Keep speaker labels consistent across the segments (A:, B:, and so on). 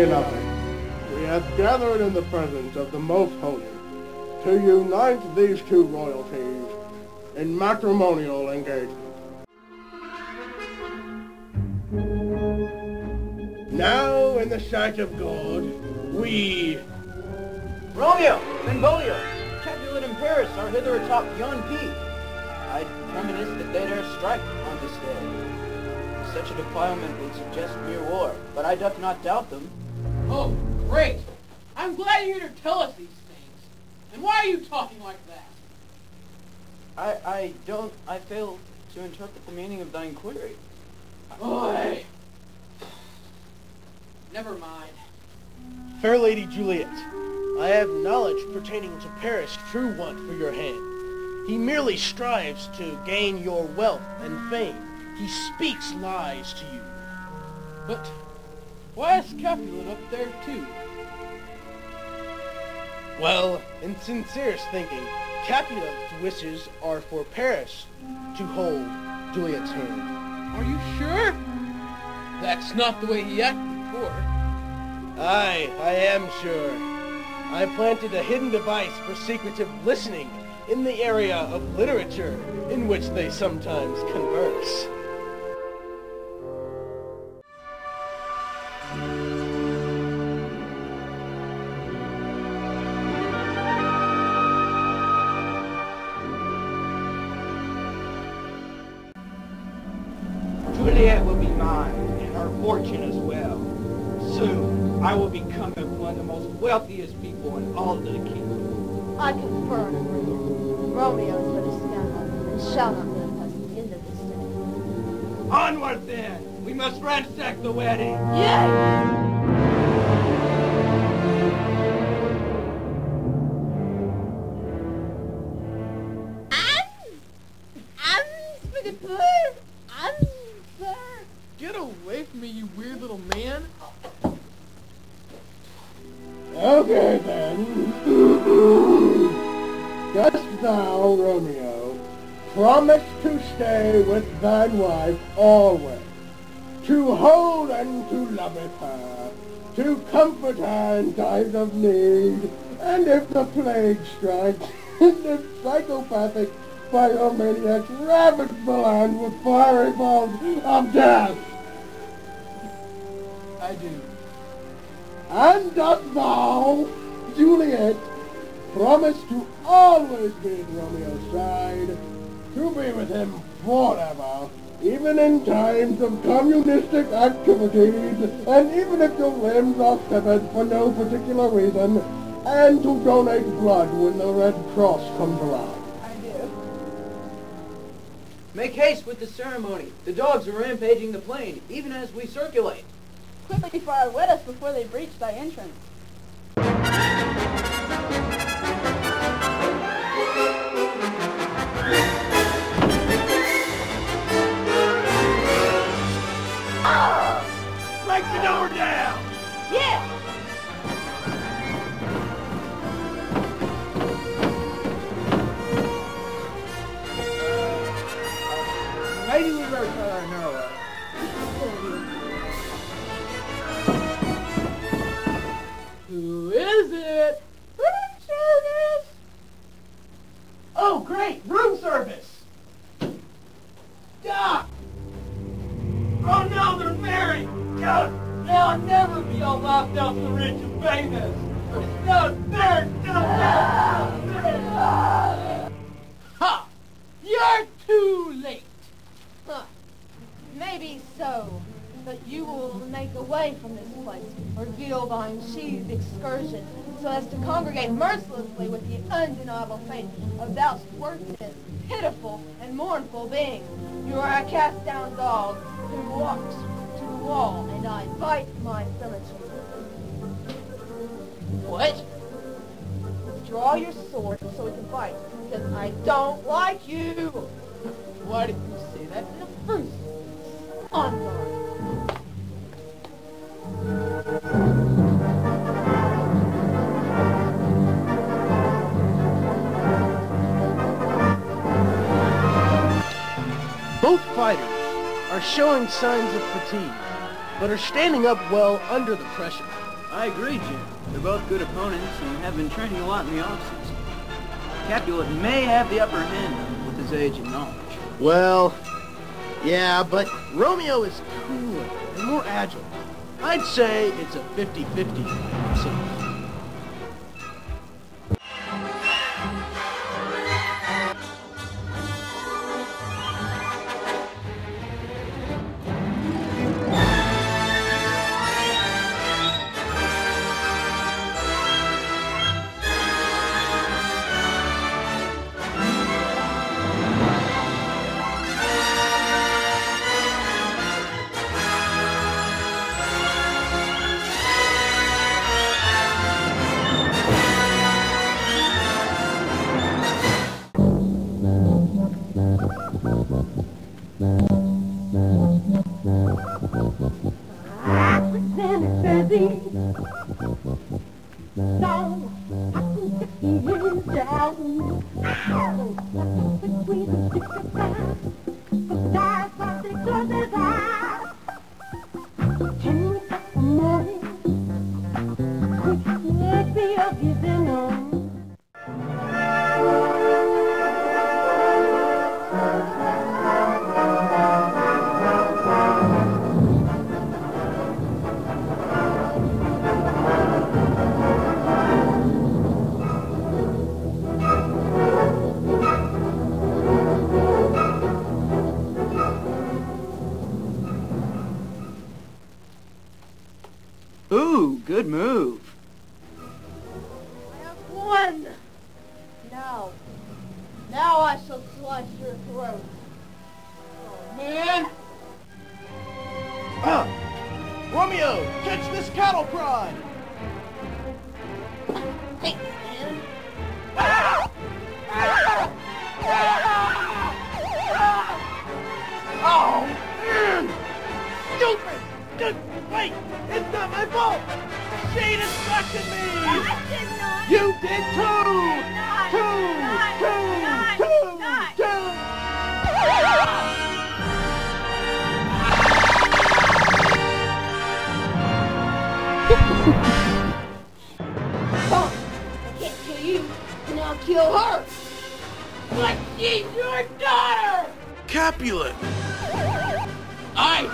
A: beloved, we have gathered in the presence of the Most Holy to unite these two royalties in matrimonial engagement. Now, in the sight of God, we...
B: Romeo, Benvolio, Capulet and Paris are hither atop yon peak. I reminisce that they dare strike on this day. Such a defilement would suggest mere war, but I doth not doubt them.
C: Oh, great! I'm glad you're here to tell us these things. And why are you talking like that?
B: I fail to interpret the meaning of thy inquiry.
C: Boy! Never mind.
D: Fair Lady Juliet, I have knowledge pertaining to Paris' true want for your hand. He merely strives to gain your wealth and fame. He speaks lies to you.
C: But why is Capulet up there too?
D: Well, in sincerest thinking, Capulet's wishes are for Paris to hold Juliet's hand.
C: Are you sure? That's not the way he acted before.
D: Aye, I am sure. I planted a hidden device for secretive listening in the area of literature in which they sometimes converse.
E: Juliet will be mine, and her fortune as well. Soon, I will become one of the most wealthiest people in all of the kingdom.
F: I confer an agreement. Romeo is but a scoundrel, and shall not manifest the end of this day.
E: Onward then! We must ransack the wedding!
F: Yay!
C: Get away from me, you weird little man.
A: Okay then. Dost thou, Romeo, promise to stay with thine wife always, to hold and to loveth her, to comfort her in times of need, and if the plague strikes, and if psychopathic pyromaniacs ravage the land with fiery balls of death?
C: I do.
A: And dost thou, Juliet, promise to always be at Romeo's side, to be with him forever, even in times of communistic activities, and even if your limbs are severed for no particular reason, and to donate blood when the Red Cross comes around?
F: I do.
B: Make haste with the ceremony. The dogs are rampaging the plain, even as we circulate.
F: Quickly fire wet us before they breach thy entrance.
E: Break the door down!
F: Yeah!
B: Maybe we better cut our narrow.
C: Who is it?
F: Room service!
E: Oh, great! Room service! Doc! Oh no, they're married! God, now I'll never be all locked out so rich and famous! No, they're
C: Ha! You're too late.
F: Huh. Maybe so, but you will make away from this place, reveal thy unsheathed excursion, so as to congregate mercilessly with the undeniable fate of thou worthless, pitiful, and mournful being. You are a cast-down dog who walks to the wall, and I bite my symmetry.
C: What?
F: Draw your sword so we can fight, because I don't like you.
C: Why did you say that in the first place?
F: Onward.
D: Both fighters are showing signs of fatigue, but are standing up well under the pressure.
B: I agree, Jim. They're both good opponents and have been training a lot in the off-season. Capulet may have the upper hand with his age and knowledge.
D: Well, yeah, but Romeo is cooler and more agile. I'd say it's a 50-50 myself.
B: Ooh, good move.
F: I have won! Now I shall slice your throat.
C: Oh, man!
D: Romeo, catch this cattle prod!
F: Thanks, man.
D: Oh, man! Stupid! Wait! It's not my fault! She distracted me!
F: I did not!
D: You did too!
F: Oh, I can't kill you, and I'll kill her!
C: But she's your daughter!
D: Capulet!
C: I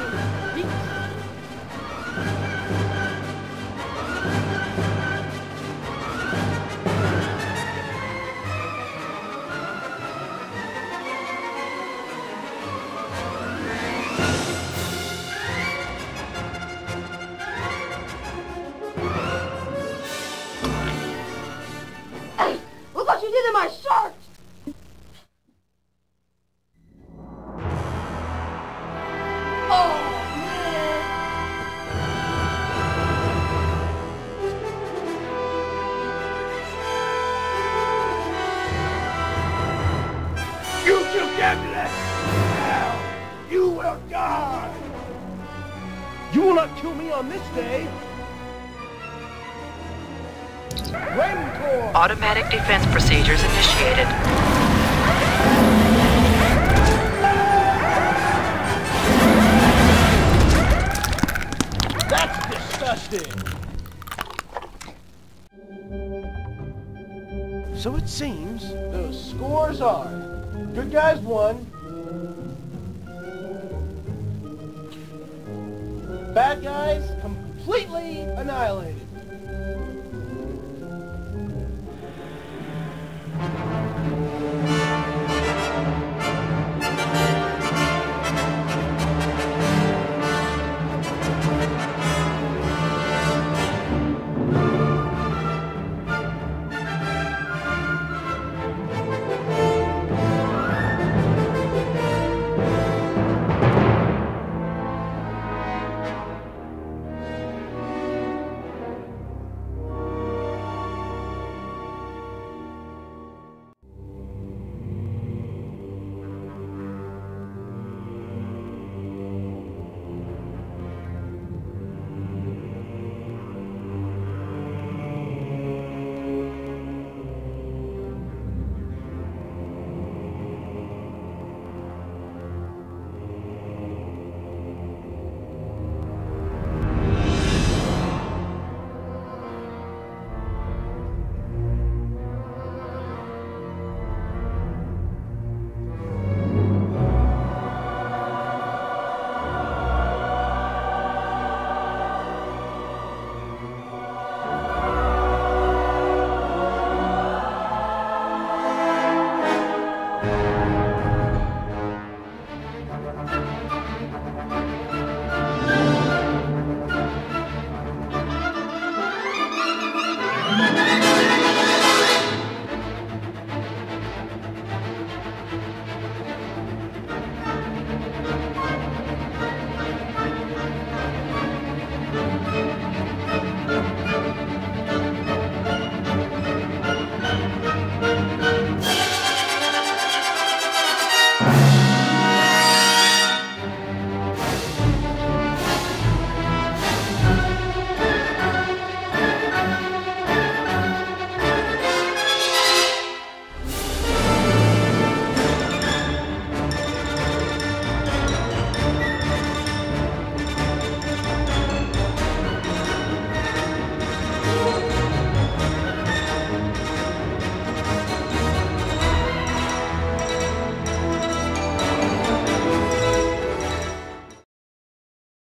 F: Hey, look what you did to my shirt! Oh, man!
D: You two Capulet! Now, you will die! You will not kill me on this day! Rancor!
G: Automatic defense procedures initiated.
D: That's disgusting! So it seems those scores are good guys won, bad guys completely annihilated.